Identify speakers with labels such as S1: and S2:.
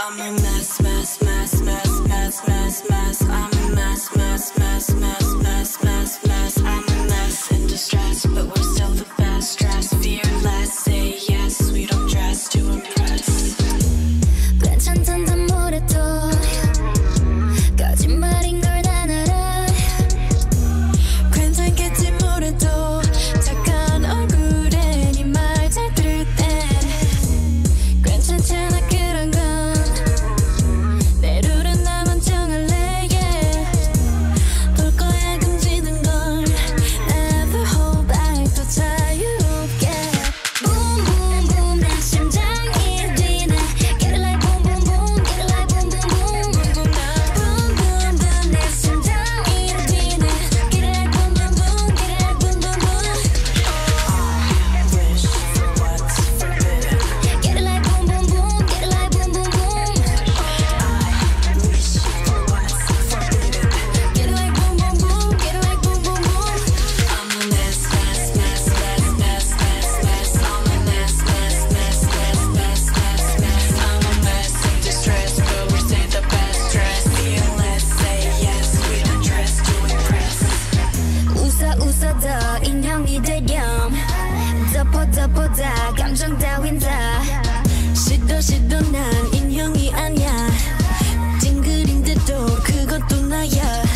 S1: I'm a mess, mess, mess, mess, mess, mess, mess. I'm a mess, mess, mess, mess, mess, mess, mess. I'm a mess in distress, but we're still the best. Dress fearless, say yes. We don't dress to impress.
S2: 괜찮단다 뭐래도 거짓말인 걸 난 알아.
S1: 괜찮겠지 뭐래도 착한 얼굴에 네 말 잘 들을 땐 괜찮잖아 그런 건. 내 룰은 나만 정할래 yeah. 볼 거야 금지된 걸 Never hold back 더 자유롭게.
S2: Boom boom boom 내 심장이 뛰네. Get it like boom boom boom. Get it like boom boom boom.
S1: Boom boom boom
S2: 내 심장이 뛰네. Get it like boom boom boom. Get it like boom boom boom.
S1: I wish for what's forbidden.
S2: Get it like boom boom boom. Get it like boom boom boom.
S1: I wish for what's forbidden.
S2: Get it like boom boom boom. Get it like boom boom boom.
S1: I'm a mess, mess, mess, mess, mess, mess, mess. I'm a mess, mess, mess, mess, mess, mess, mess. I'm a mess in distress, but we say the best dress. Fearless, say yes. We don't dress to impress.
S2: 웃어 더 인형이 되렴. 덮어 다 감정 따윈 다.
S1: 시도 난 인형이 아니야. 찡그린데도 그것도 나야.